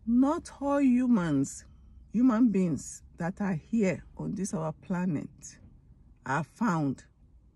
Not all human beings that are here on this our planet are found.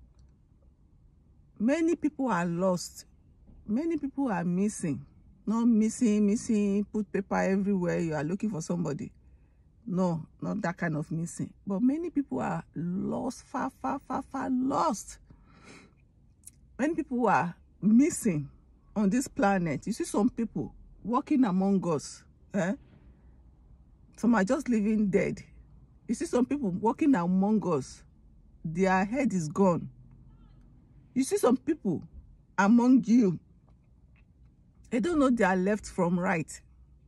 Many people are lost. Many people are missing. Not missing, put paper everywhere, you are looking for somebody. No, not that kind of missing. But many people are lost, far lost. Many people are missing on this planet. You see some people walking among us. Some are just living dead. You see some people walking among us. Their head is gone. You see some people among you. They don't know their left from right.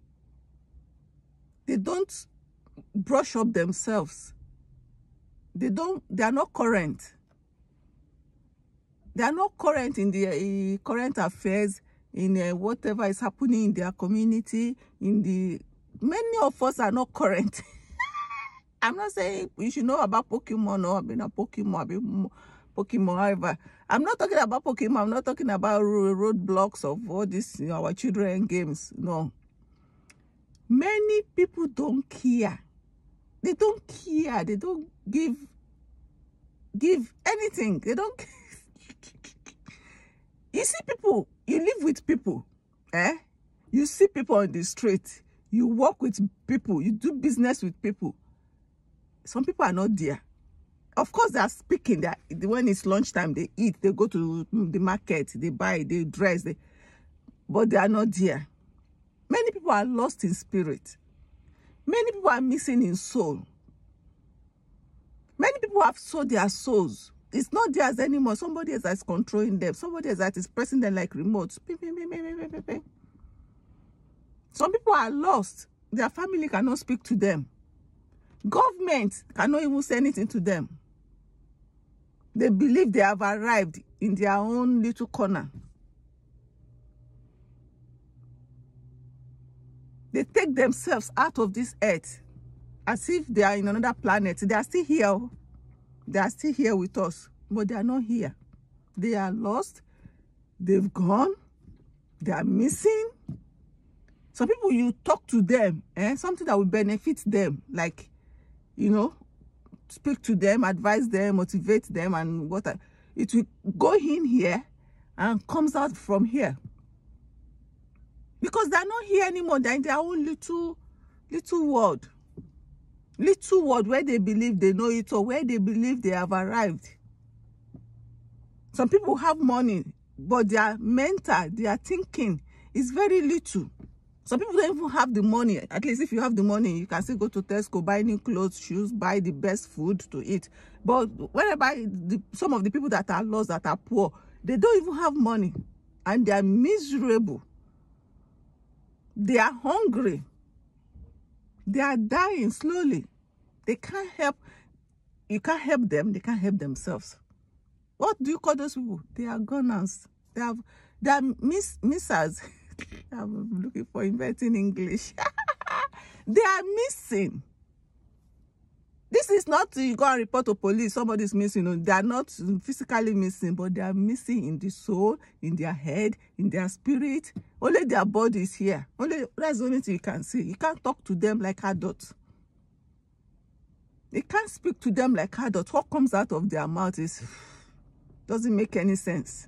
They don't brush up themselves. They are not current. They are not current in the current affairs, in whatever is happening in their community. Many of us are not current. I'm not saying you should know about Pokemon or being a Pokemon, however. I'm not talking about Pokemon. I'm not talking about roadblocks of all this, our children games. No. Many people don't care. They don't care. They don't give anything. They don't. You see people, you live with people. You see people on the street. You work with people. You do business with people. Some people are not there. Of course, they are speaking. When it's lunchtime, they eat. They go to the market. They buy. They dress. But they are not there. Many people are lost in spirit. Many people are missing in soul. Many people have sold their souls. It's not theirs anymore. Somebody else is controlling them. Somebody else that is pressing them like remotes. Some people are lost. Their family cannot speak to them. Government cannot even say anything to them. They believe they have arrived in their own little corner. They take themselves out of this earth as if they are in another planet. They are still here. They are still here with us, but they are not here. They are lost. They've gone. They are missing. Some people, you talk to them, something that will benefit them, like, speak to them, advise them, motivate them, and it will go in here and comes out from here. Because they're not here anymore. They're in their own little world. Little world where they believe they know it, or where they believe they have arrived. Some people have money, but their mental, their thinking is very little. Some people don't even have the money. At least if you have the money, you can still go to Tesco, buy new clothes, shoes, buy the best food to eat. But whenever some of the people that are lost, that are poor, they don't even have money. And they are miserable. They are hungry. They are dying slowly. They can't help. You can't help them. They can't help themselves. What do you call those people? They are gunners. They are missers. I'm looking for inventing English. They are missing. This is not you go and report to police. Somebody's missing. They are not physically missing, but they are missing in the soul, in their head, in their spirit. Only their body is here. That's the only thing you can see. You can't talk to them like adults. You can't speak to them like adults. What comes out of their mouth doesn't make any sense.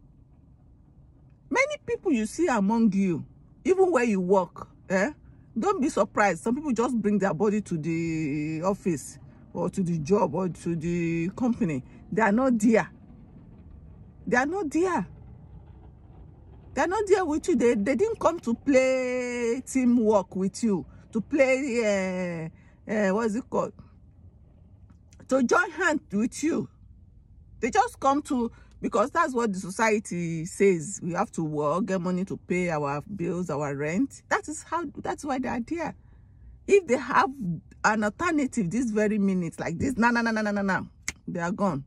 Many people you see among you, even where you work, don't be surprised. Some people just bring their body to the office or to the job or to the company. They are not there. They are not there. They are not there with you. They didn't come to play teamwork with you, to play, what is it called? To join hands with you. They just come to, because that's what the society says. We have to work, get money to pay our bills, our rent. That's why they are there. If they have an alternative this very minute, like this, no, they are gone.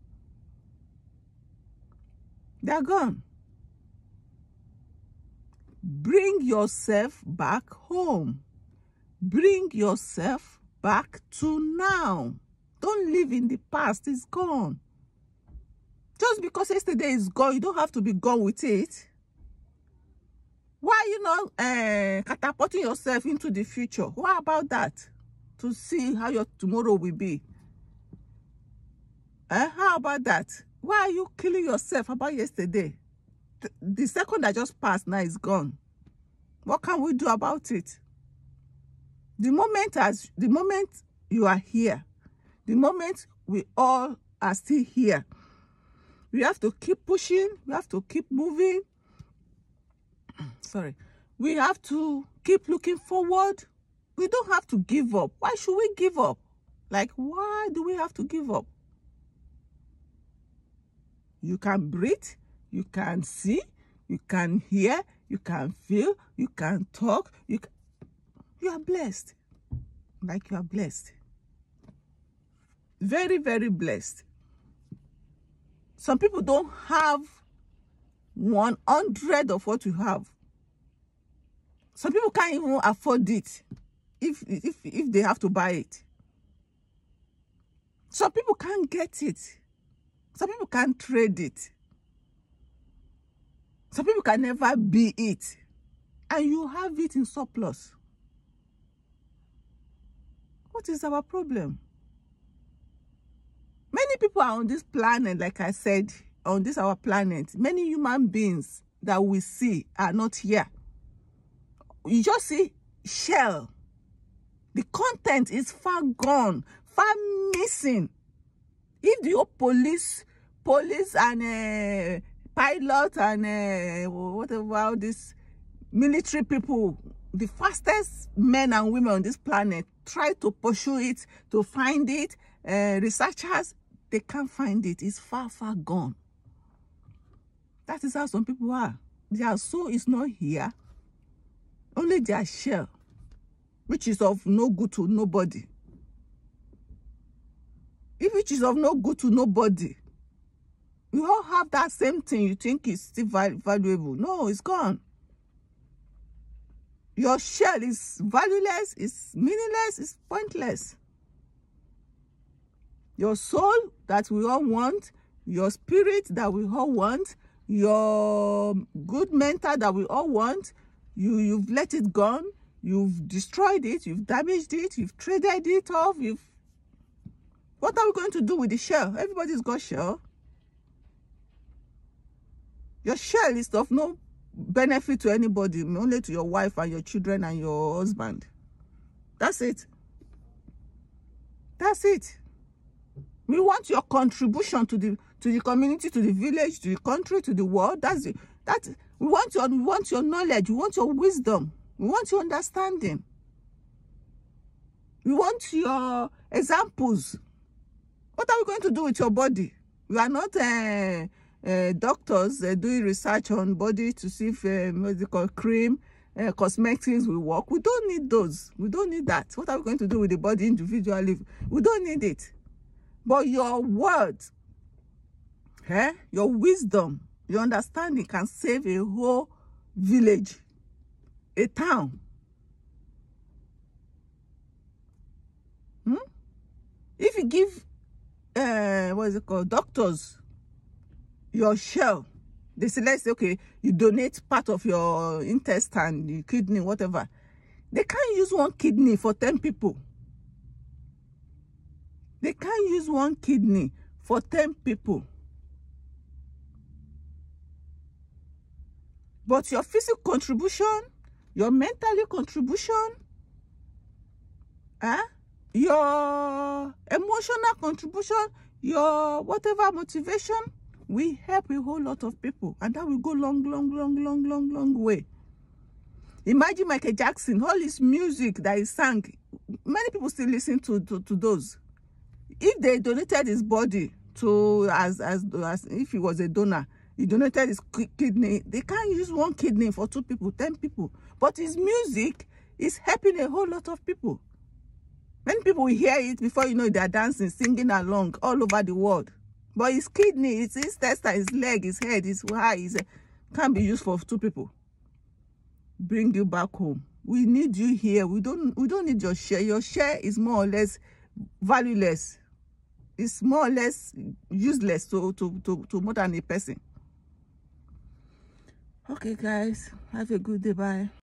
They are gone. Bring yourself back home. Bring yourself back to now. Don't live in the past. It's gone. Just because yesterday is gone, you don't have to be gone with it. Why are you not catapulting yourself into the future? What about that? To see how your tomorrow will be. How about that? Why are you killing yourself about yesterday? The second that just passed now is gone. What can we do about it? The moment you are here, the moment we all are still here, we have to keep pushing. We have to keep moving. Sorry. We have to keep looking forward. We don't have to give up. Why should we give up? Like, why do we have to give up? You can breathe. You can see. You can hear. You can feel. You can talk. You are blessed. Like, you are blessed. Very, very blessed. Some people don't have 100 of what you have. Some people can't even afford it if they have to buy it. Some people can't get it. Some people can't trade it. Some people can never be it. And you have it in surplus. What is our problem? Many people are on this planet, like I said, on this our planet. Many human beings that we see are not here. You just see shell. The content is far gone, far missing. If the old police and pilot and whatever, all these military people, the fastest men and women on this planet, try to pursue it, to find it, researchers, they can't find it. It's far, far gone. That is how some people are. Their soul is not here. Only their shell, which is of no good to nobody. If it is of no good to nobody, we all have that same thing you think is still valuable. No, it's gone. Your shell is valueless, it's meaningless, it's pointless. Your soul that we all want, your spirit that we all want, your good mentor that we all want, you've let it gone, you've destroyed it, you've damaged it, you've traded it off, what are we going to do with the shell? Everybody's got shell. Your shell is of no benefit to anybody, only to your wife and your children and your husband. That's it. That's it. We want your contribution to the community, to the village, to the country, to the world. That's it. We want your knowledge. We want your wisdom. We want your understanding. We want your examples. What are we going to do with your body? We are not doctors doing research on body to see if medical cream, cosmetics will work. We don't need those. We don't need that. What are we going to do with the body individually? We don't need it. But your words, your wisdom, your understanding can save a whole village, a town. If you give, doctors your shell, they say, let's say, okay, you donate part of your intestine, your kidney, whatever. They can't use one kidney for 10 people. They can't use one kidney for 10 people. But your physical contribution, your mental contribution, your emotional contribution, your whatever motivation, we help a whole lot of people. And that will go long way. Imagine Michael Jackson, all his music that he sang, many people still listen to those. If they donated his body to, as if he was a donor, he donated his kidney, they can't use one kidney for 2 people, 10 people. But his music is helping a whole lot of people. Many people will hear it before you know they're dancing, singing along all over the world. But his kidney, his intestine, his leg, his head, his eye, can't be used for 2 people. Bring you back home. We need you here. We don't need your share. Your share is more or less valueless. It's more or less useless to more than a person. Okay, guys, have a good day. Bye.